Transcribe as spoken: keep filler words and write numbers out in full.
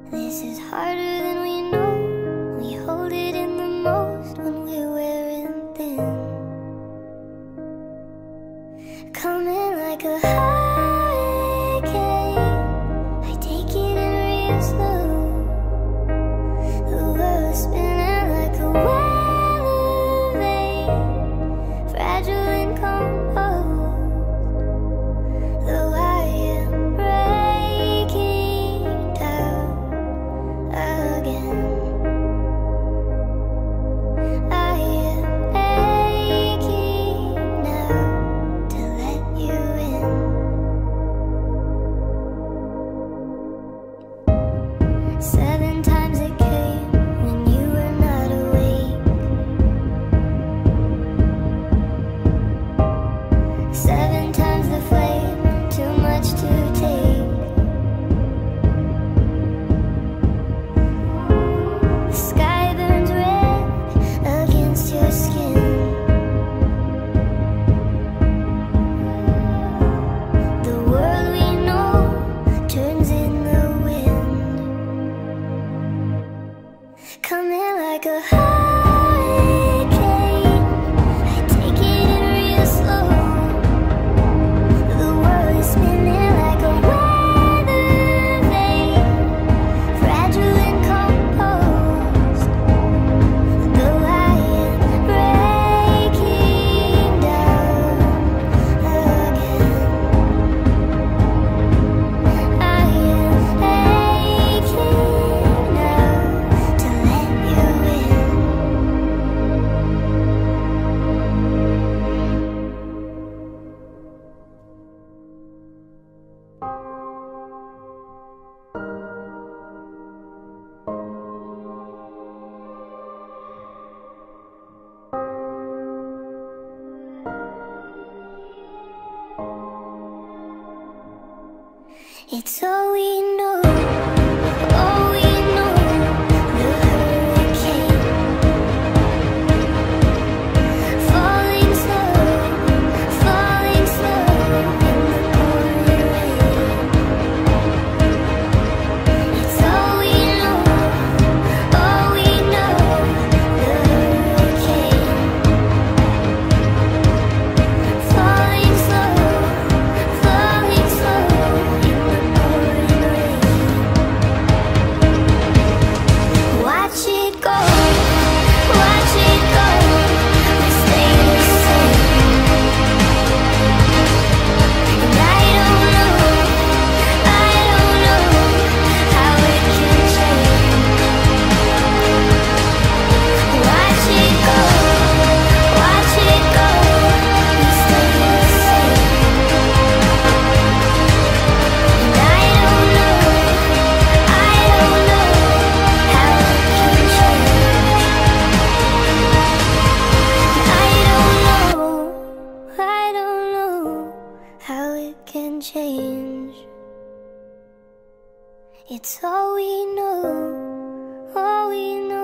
This is harder than we know. We hold it in the most when we're wearing thin. Coming like a hurricane, I take it in real slow. The world's spinning like a weather vane, fragile and composed. Though I am breaking down again, I am aching now to let you in. Seven times it came when you were not awake. Seven times the flame, too much to take. The sky burns red against your skin. The world we know turns in the wind. Coming like a hurricane, I take it in real slow. The world is spinning like a weather vane, fragile and composed. Though I am breaking down again, I am aching now to let you in. It's all we know, all we know, the hurricane. Falling slow, falling slow in the pouring rain. It's all we know, all we know, the hurricane. Falling slow, falling slow in the pouring rain. Watch it go, watch it go, we stay the same. And I don't know, I don't know how it can change. Watch it go, watch it go, we stay the same. And I don't know, I don't know how it can change. I don't know, I don't know how it can change. It's all we know, all we know.